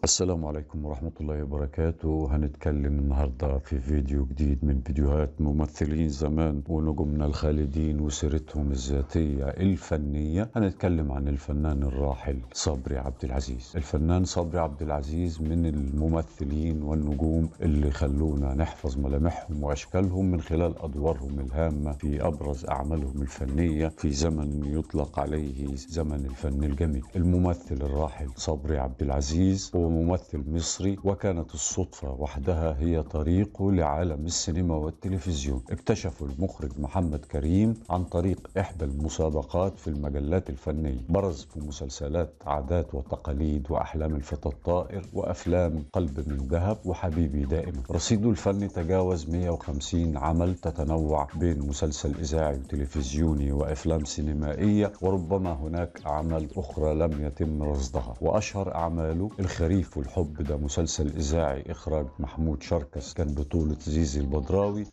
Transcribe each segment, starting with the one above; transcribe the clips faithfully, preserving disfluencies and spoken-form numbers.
السلام عليكم ورحمة الله وبركاته. هنتكلم النهاردة في فيديو جديد من فيديوهات ممثلين زمان ونجومنا الخالدين وسيرتهم الذاتية الفنية. هنتكلم عن الفنان الراحل صبري عبد العزيز. الفنان صبري عبد العزيز من الممثلين والنجوم اللي خلونا نحفظ ملامحهم وأشكالهم من خلال أدوارهم الهامة في أبرز أعمالهم الفنية في زمن يطلق عليه زمن الفن الجميل. الممثل الراحل صبري عبد العزيز هو ممثل مصري، وكانت الصدفة وحدها هي طريقه لعالم السينما والتلفزيون. اكتشفوا المخرج محمد كريم عن طريق إحدى المسابقات في المجلات الفنية. برز في مسلسلات عادات وتقاليد وأحلام الفتى الطائر وأفلام قلب من ذهب وحبيبي دائما. رصيده الفني تجاوز مئة وخمسين عمل تتنوع بين مسلسل إذاعي وتلفزيوني وأفلام سينمائية، وربما هناك أعمال أخرى لم يتم رصدها. وأشهر أعماله الخريف والحب، ده مسلسل إذاعي إخراج محمود شركس كان بطولة زيزي البدراوي،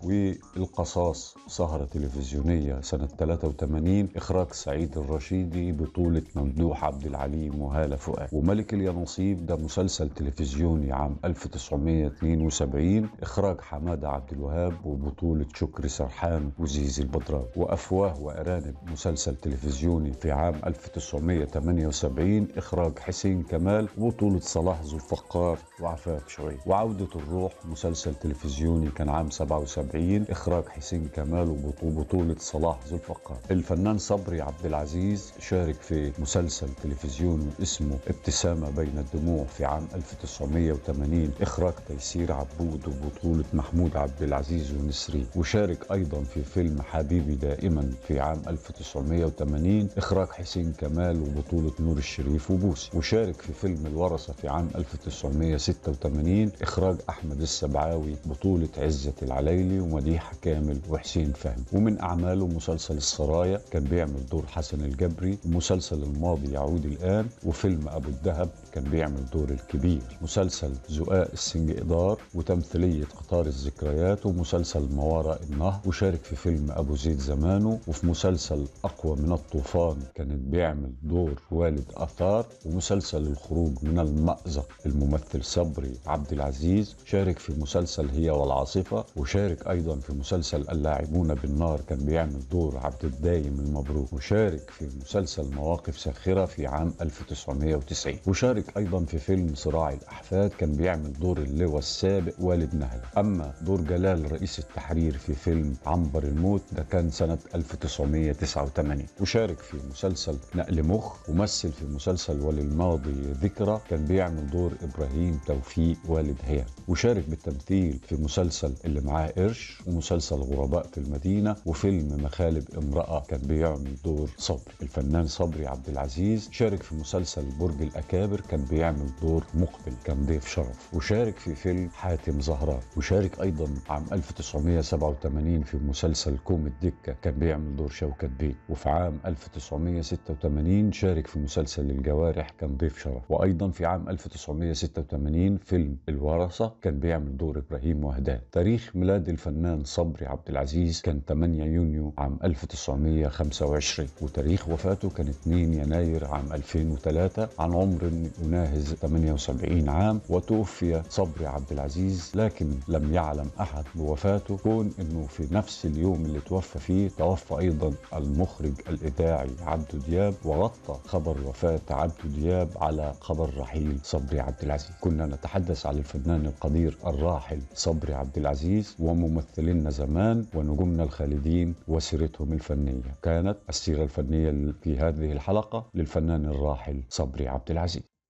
والقصاص سهرة تلفزيونية سنة ثلاثة وثمانين إخراج سعيد الرشيدي بطولة ممدوح عبد العليم وهالة فؤاد. وملك اليانصيب ده مسلسل تلفزيوني عام ألف وتسعمئة واثنين وسبعين إخراج حمادة عبد الوهاب وبطولة شكري سرحان وزيزي البدراوي. وأفواه وأرانب مسلسل تلفزيوني في عام ألف وتسعمئة وثمانية وسبعين إخراج حسين كمال وبطولة صلاح ذو الفقار وعفاف شوي. وعودة الروح مسلسل تلفزيوني كان عام سبعة وسبعين إخراج حسين كمال وبطولة صلاح ذو الفقار. الفنان صبري عبد العزيز شارك في مسلسل تلفزيوني اسمه ابتسامة بين الدموع في عام ألف وتسعمئة وثمانين إخراج تيسير عبود وبطولة محمود عبد العزيز ونسرين. وشارك أيضا في فيلم حبيبي دائما في عام ألف وتسعمئة وثمانين إخراج حسين كمال وبطولة نور الشريف وبوسي. وشارك في فيلم الورثة في عام ألف وتسعمئة وستة وثمانين إخراج أحمد السبعاوي بطولة عزة العليلي ومديحة كامل وحسين فهمي. ومن أعماله مسلسل السرايا كان بيعمل دور حسن الجبري، ومسلسل الماضي يعود الآن، وفيلم أبو الدهب كان بيعمل دور الكبير، مسلسل زقاق السنجئدار وتمثيلية قطار الذكريات، ومسلسل ما وراء النهر. وشارك في فيلم أبو زيد زمانه، وفي مسلسل أقوى من الطوفان كانت بيعمل دور والد أثار، ومسلسل الخروج من المأزق. الممثل صبري عبد العزيز شارك في مسلسل هي والعاصفة، وشارك أيضا في مسلسل اللاعبون بالنار كان بيعمل دور عبد الدايم المبروك. وشارك في مسلسل مواقف ساخرة في عام ألف وتسعمئة وتسعين. وشارك أيضا في فيلم صراع الأحفاد كان بيعمل دور اللواء السابق والد نهلة. أما دور جلال رئيس التحرير في فيلم عنبر الموت ده كان سنة ألف وتسعمئة وتسعة وثمانين. وشارك في مسلسل نقل مخ، ومثل في مسلسل وللماضي ذكرى كان بيعمل دور إبراهيم توفيق والد هيام. وشارك بالتمثيل في مسلسل اللي معاه قرش، ومسلسل غرباء في المدينة، وفيلم مخالب امرأة كان بيعمل دور صبري. الفنان صبري عبد العزيز شارك في مسلسل برج الأكابر كان بيعمل دور مقبل كان ضيف شرف. وشارك في فيلم حاتم زهران. وشارك أيضا عام ألف وتسعمئة وسبعة وثمانين في مسلسل كوم الدكة كان بيعمل دور شوكت بيه. وفي عام ألف وتسعمئة وستة وثمانين شارك في مسلسل الجوارح كان ضيف شرف. وأيضا في عام ألف وتسعمئة وستة وثمانين فيلم الورثة كان بيعمل دور إبراهيم وهدان. تاريخ ميلاد الفنان صبري عبد العزيز كان ثمانية يونيو عام ألف وتسعمئة وخمسة وعشرين، وتاريخ وفاته كان اثنين يناير عام ألفين وثلاثة عن عمر يناهز ثمانية وسبعين عام. وتوفي صبري عبد العزيز، لكن لم يعلم أحد بوفاته، كون أنه في نفس اليوم اللي توفى فيه توفى أيضا المخرج الإذاعي عبده دياب، وغطى خبر وفاة عبده دياب على خبر رحيل صبري عبد العزيز. كنا نتحدث عن الفنان القدير الراحل صبري عبد العزيز وممثلينا زمان ونجومنا الخالدين وسيرتهم الفنية. كانت السيرة الفنية في هذه الحلقة للفنان الراحل صبري عبد العزيز.